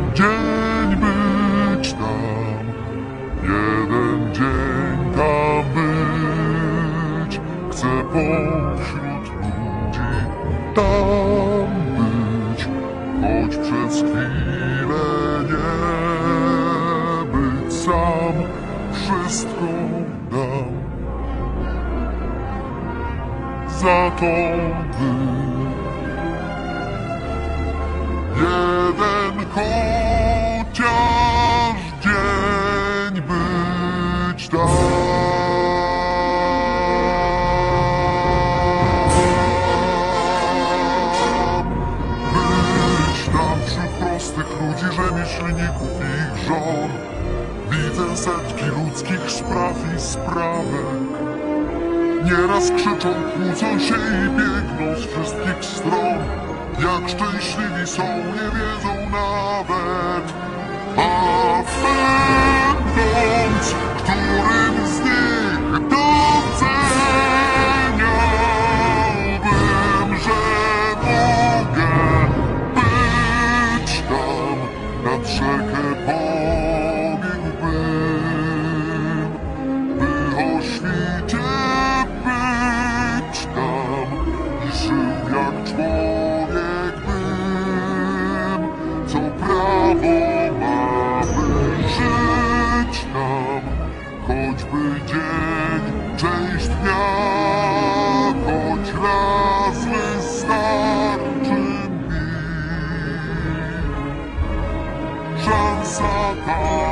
dzień być tam, jeden dzień tam być. Chcę pośród ludzi tam być, choć przez chwilę nie być sam. Wszystko dam za to, by jeden chociaż dzień być tam. Być tam wśród prostych ludzi, rzemieślników i ich żon. Widzę setki ludzkich spraw i sprawek. Nieraz krzyczą, kłócą się i biegną z wszystkich stron. Jak szczęśliwi są, nie wiedzą nawet. A będąc którym z nich doceniałbym, że mogę być tam, nad rzekę pobiegłbym, by o świcie być tam i żył jak człowiek bym, co prawo ma, by żyć tam, choćby dzień, część dnia, choć raz wystarczy mi. Szansa ta,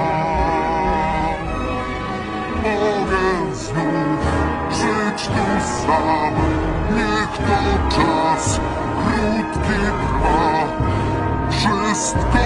mogę znów żyć tu sam. Niech to czas krótki trwa, wszystko